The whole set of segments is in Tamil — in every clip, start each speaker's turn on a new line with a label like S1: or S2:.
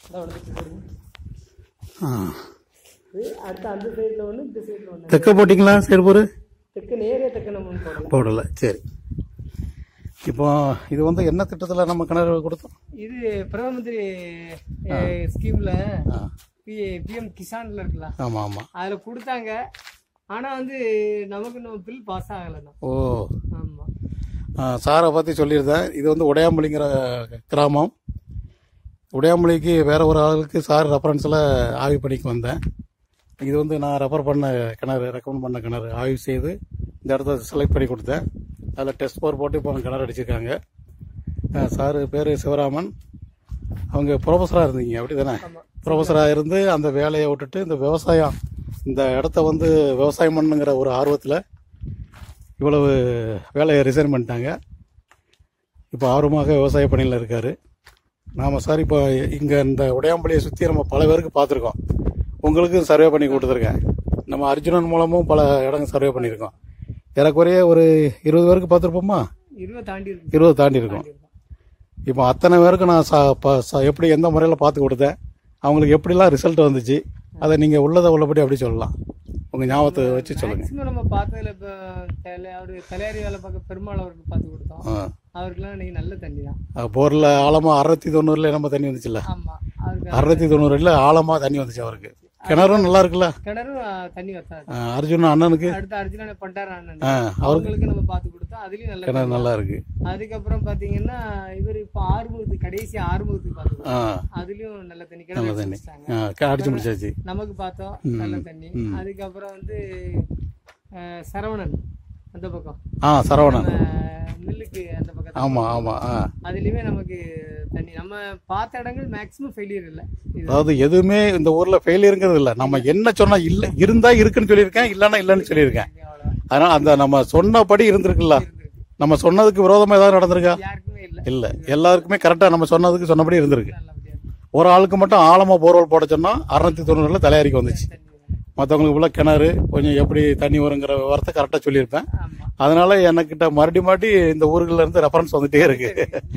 S1: அடுத்து அந்த சைடில் ஒன்று, இந்த சைடில் ஒன்று.
S2: தெக்க போட்டிங்களா? சரி போரு
S1: தெற்கு நேரே தெற்கு நம்ம
S2: போடல. சரி, இப்போ இது வந்து என்ன திட்டத்தில் நம்ம கிணறு கொடுத்தோம்?
S1: இது பிரதம மந்திரி ஸ்கீம்ல பிஎம் கிசான்ல இருக்குல்ல.
S2: ஆமா ஆமா,
S1: அதுல கொடுத்தாங்க. ஆனா வந்து நமக்கு நம்ம பில் பாஸ் ஆகலண்ணா.
S2: ஓ
S1: ஆமா,
S2: சாரை பற்றி சொல்லியிருந்தேன். இது வந்து உடையாம்பள்ளிங்கிற கிராமம். உடையாம்பள்ளிக்கு வேற ஒரு ஆளுக்கு சார் ரெஃபரன்ஸில் ஆய்வு பண்ணிக்கு வந்தேன். இது வந்து நான் ரெக்கமெண்ட் பண்ண கிணறு ஆய்வு செய்து இந்த இடத்த செலக்ட் பண்ணி கொடுத்தேன். அதில் டெஸ்ட் போர் போட்டு இப்போ கிணறு அடிச்சிருக்காங்க. சார் பேர் சிவராமன். அவங்க ப்ரொஃபஸராக இருந்தீங்க அப்படி தானே? ப்ரொஃபஸராக இருந்து அந்த வேலையை விட்டுட்டு இந்த விவசாயம், இந்த இடத்த வந்து விவசாயம் பண்ணுங்கிற ஒரு ஆர்வத்தில் இவ்வளவு வேலையை ரிசைன் பண்ணிட்டாங்க. இப்போ ஆர்வமாக விவசாய பணியில் இருக்கார். நாம் சார் இப்போ இங்கே இந்த உடையாம்பள்ளியை சுற்றி நம்ம பல பேருக்கு பார்த்துருக்கோம். உங்களுக்கும் சர்வே பண்ணி கொடுத்துருக்கேன். நம்ம அர்ஜுனன் மூலமும் பல இடங்கள் சர்வே பண்ணியிருக்கோம். ஏறக்குறைய ஒரு 20 பேருக்கு பார்த்துருப்போமா? 20 தாண்டி இருக்கும். இப்போ அத்தனை பேருக்கு நான் எப்படி எந்த முறையில் பார்த்து கொடுத்தேன், அவங்களுக்கு எப்படிலாம் ரிசல்ட் வந்துச்சு, அதை நீங்கள் உள்ளபடி அப்படி சொல்லலாம். உங்கள் ஞாபகத்தை வச்சு சொல்லுங்கள்.
S1: நம்ம பார்த்ததுல இப்போ தலையாரி வேலை பார்க்க பெருமாள் அவருக்கு பார்த்து கொடுத்தோம். அவருக்குலாம் இன்னைக்கு நல்ல தண்ணி தான்.
S2: போரில் ஆழமாக 690 நம்ம தண்ணி வந்துச்சுல்ல? 690 ஆழமாக தண்ணி வந்துச்சு அவருக்கு. கிணறும் நல்லா இருக்குல்ல?
S1: கிணறும் தண்ணி வத்தாது.
S2: அர்ஜுன அண்ணனுக்கு
S1: அடுத்த அர்ஜுன பண்டார அண்ணன் அவங்களுக்கு நம்ம பார்த்து கொடுத்தோம். அதுலயும் நல்ல
S2: கிணறு நல்லா இருக்கு.
S1: அதுக்கப்புறம் பாத்தீங்கன்னா இவர் இப்ப ஆறுமுகத்துக்கு கடைசி ஆறுமுகத்துக்கு பார்த்தோம். அதுலயும் நல்ல தண்ணி கிணறு
S2: அடிச்சு முடிச்சாச்சு.
S1: நமக்கு பார்த்தோம் நல்ல தண்ணி. அதுக்கப்புறம் வந்து சரவணன் அந்த பக்கம்,
S2: சரவணன்
S1: மில்லுக்கு அந்த பக்கம்.
S2: ஆமா ஆமா,
S1: அதுலயுமே நமக்கு தண்ணி நம்ம பார்த்த இடங்கள் மேக்சிமம் ஃபெயிலியர் இல்லை.
S2: அதாவது எதுவுமே இந்த ஊர்ல ஃபெயிலியருங்கிறது இல்ல. நம்ம என்ன சொன்னா இல்ல இருந்தா இருக்குன்னு சொல்லியிருக்கேன், இல்லன்னா இல்லன்னு சொல்லியிருக்கேன். அதனால அந்த நம்ம சொன்னபடி இருந்திருக்குல்ல. நம்ம சொன்னதுக்கு விரோதமா ஏதாவது நடந்திருக்கா? இல்ல, எல்லாருக்குமே கரெக்டா நம்ம சொன்னபடி இருந்திருக்கு. ஒரு ஆளுக்கு மட்டும் ஆழமா போர்வெல் போட சொன்னா 690 தலையாரிக்கு வந்துச்சு. மற்றவங்களுக்கு உள்ள கிணறு கொஞ்சம் எப்படி தண்ணி வருங்கிற விவரத்தை கரெக்டாக சொல்லியிருப்பேன். அதனால எனக்கிட்ட மறுபடி இந்த ஊர்களில் இருந்து ரெஃபரன்ஸ் வந்துட்டே இருக்கு.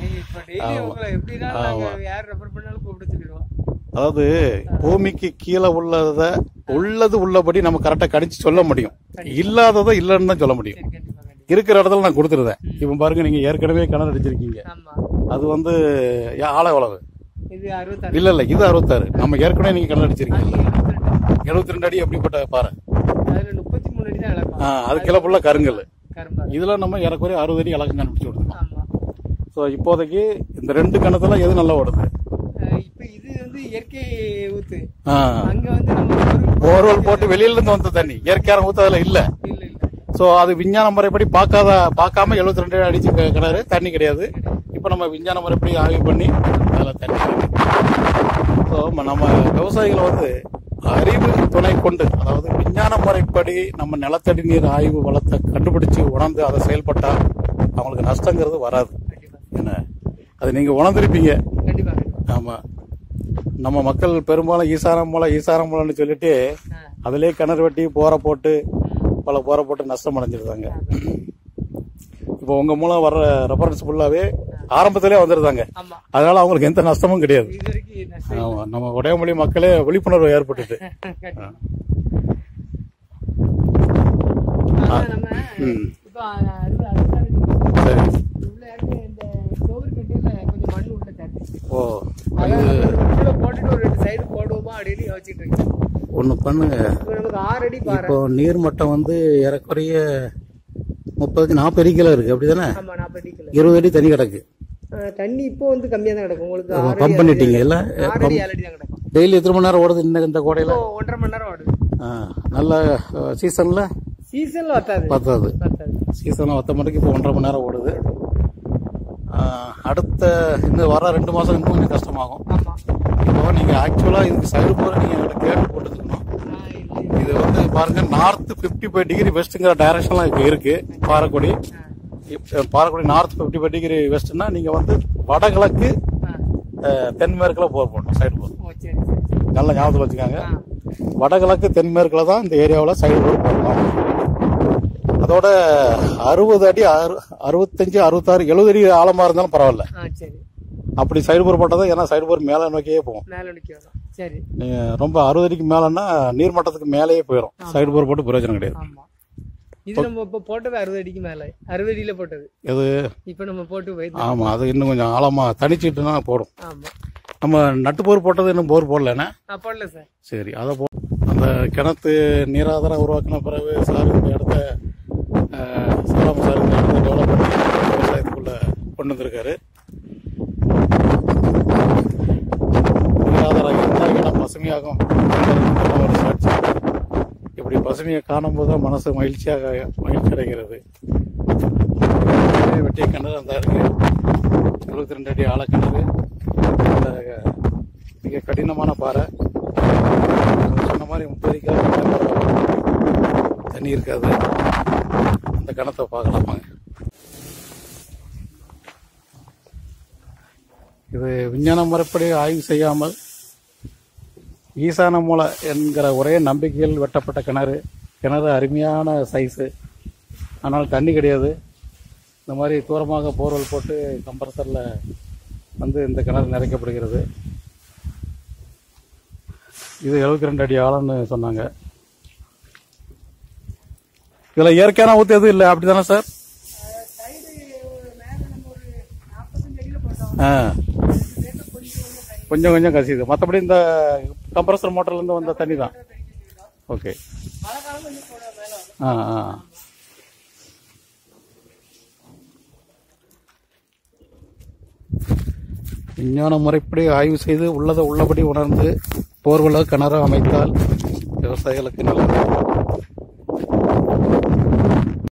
S2: அதாவது பூமிக்கு கீழே உள்ளது உள்ளபடி நம்ம கரெக்டாக கணிச்சு சொல்ல முடியும். இல்லாததை இல்லைன்னு தான் சொல்ல முடியும். இருக்கிற இடத்துல நான் கொடுத்துருந்தேன். இப்போ பாருங்க, நீங்க ஏற்கனவே கிணறு அடிச்சிருக்கீங்க. அது வந்து ஆழ எவ்வளவு? இல்ல இது 66. நம்ம ஏற்கனவே நீங்க கிணறு அடிச்சிருக்கீங்க 72 அடி. எப்படிப்பட்ட பாறை?
S1: 33 அடி தான்.
S2: அது கிலோ ஃபுல்லா கருங்கல். இதுல நம்ம ஏறக்குறைய 60 அடி இலக்கம் கண்டுபிடிச்சு கொடுத்தோம். ஸோ இப்போதைக்கு இந்த 2 கிணத்துல எது நல்லா ஓடுது?
S1: இப்போ இது வந்து இயற்கை ஊத்து. அங்க வந்து
S2: போர்வெல் போட்டு வெளியில இருந்து வந்த தண்ணி இயற்கையான ஊத்து அதுல இல்ல. ஸோ அது விஞ்ஞான முறைப்படி பார்க்காம 72 அடிச்சு கிணறு தண்ணி கிடையாது. இப்போ நம்ம விஞ்ஞான முறைப்படி ஆய்வு பண்ணி அதில் தண்ணி கிடையாது. ஸோ நம்ம விவசாயிகளை வந்து அறிவு துணை கொண்டு, அதாவது விஞ்ஞான முறைப்படி நம்ம நிலத்தடி நீர் ஆய்வு வளத்தை கண்டுபிடிச்சு உணர்ந்து அதை செயல்பட்டா அவங்களுக்கு நஷ்டங்கிறது வராது. என்ன அது நீங்க உணர்ந்திருப்பீங்க. ஆமா, நம்ம மக்கள் பெரும்பாலும் ஈசாரம் சொல்லிட்டு அதிலே கிணறு வெட்டி போரை போட்டு நஷ்டம் அடைஞ்சிருந்தாங்க. இப்போ உங்க மூலம் வர்ற ரெஃபரன்ஸ் ஃபுல்லாவே ஆரம்பத்திலே வந்துருந்தாங்க. அதனால அவங்களுக்கு எந்த நஷ்டமும் கிடையாது. ஆமா, நம்ம உடையாம்பள்ளி மக்களே விழிப்புணர்வு ஏற்பட்டுட்டு. ஒண்ணு பண்ணுங்க, இப்போ நீர்மட்டம் வந்து ஏறக்குறைய 30-40 அடி கீழே இருக்கு. அப்படிதானே? 20 அடி தண்ணி கிடக்கு.
S1: தண்ணி இப்போ வந்து கம்மியா தான் கிடக்கும். உங்களுக்கு
S2: பம்ப் பண்ணிட்டீங்க இல்ல? டெய்லி எத்தனை மணி நேரம் ஓடுது இந்த கோடையில?
S1: 1.5 மணி நேரம் ஓடுது.
S2: நல்ல சீசன்ல பத்தாது. சீசன்ல வத்த மாட்டேங்குது. இப்போ 1.5 மணி நேரம் ஓடுது. அடுத்த இந்த வர 2 மாசம் இன்னும் கொஞ்சம் கஷ்டமாகும். இப்போ நீங்க ஆக்சுவலா இதுக்கு சைடு போற நீங்க கேட்டு போட்டுக்கணும். இது வந்து பாருங்க, நார்த் 55 டிகிரி வெஸ்ட்ங்கிற டைரக்ஷன்லாம் இப்போ இருக்கு. பாறைக்குடி நார்த் 55 டிகிரி வெஸ்ட்னா நீங்க வந்து வடகிழக்கு தென்மேற்குல போர் போடணும். சைடு போர் நல்ல ஞாபகத்தில் வச்சுக்காங்க. வடகிழக்கு தென்மேற்குல தான் இந்த ஏரியாவில் சைடு போர் போடணும். அதோட 60 அடி 65, 66, 70 அடி ஆழமா இருந்தாலும் பரவாயில்ல. அப்படி சைடு போர் போட்டது, ஏன்னா சைடு போர் மேலே நோக்கியே போகும்.
S1: மேலே நோக்கி வரும். சரி.
S2: ரொம்ப 60 அடிக்கு மேலேன்னா நீர்மட்டத்துக்கு மேலேயே போயிடும். சைடு போர் போட்டு பிரயோஜனம் கிடையாது.
S1: ஆமா. இது நம்ம இப்போ போட்டது 60 அடிக்கு மேலே, 60 அடியில போட்டது
S2: இது.
S1: இப்போ நம்ம போட்டு போயிட்டு.
S2: ஆமாம், அது இன்னும் கொஞ்சம் ஆழமாக தனிச்சிட்டுனா போடும்.
S1: ஆமாம்.
S2: நம்ம நட்டு போர் போட்டது இன்னும் போர் போடலண்ணே?
S1: போடல சார்.
S2: சரி, அதை அந்த கிணத்து நீராதாரம் உருவாக்கின பிறகு சார் இந்த இடத்த சாராம சார் இந்த இடத்த டெவலப் பண்ணி விவசாயத்துக்குள்ள கொண்டு வந்திருக்காரு. நீராதாரம் இருந்தால் இடம் பசுமையாகும் ஒரு சாட்சி. இப்படி பசுமையை காணும்போது தான் மனசு மகிழ்ச்சி அடைகிறது. வெட்டிய கிணறு அந்த இருக்கு, 72 அடி ஆழக்கிணறு. மிக கடினமான பாறை. சொன்ன மாதிரி 30 அடிக்கு தண்ணி இருக்காது. அந்த கிணத்தை பார்க்கலாமாங்க. இது விஞ்ஞான முறைப்படி ஆய்வு செய்யாமல் ஈசான மூலை என்கிற ஒரே நம்பிக்கையில் வெட்டப்பட்ட கிணறு அருமையான சைஸு. ஆனால் தண்ணி கிடையாது. இந்த மாதிரி தூரமாக போர்வெல் போட்டு கம்ப்ரஸரில் வந்து இந்த கிணறு நிறைக்கப்படுகிறது. இது 72 அடி ஆழம்னு சொன்னாங்க. இதில் இயற்கையான ஊற்று எதுவும் இல்லை, அப்படி தானே சார்? கொஞ்சம் கொஞ்சம் கசியுது. மற்றபடி இந்த கம்ப்ரஸர் மோட்டர்லேருந்து வந்த தண்ணி தான். ஓகே. விஞ்ஞான முறைப்படி ஆய்வு செய்து உள்ளதை உள்ளபடி உணர்ந்து போர்வெல் கிணறு அமைத்தால் விவசாயிகளுக்கு நல்லது.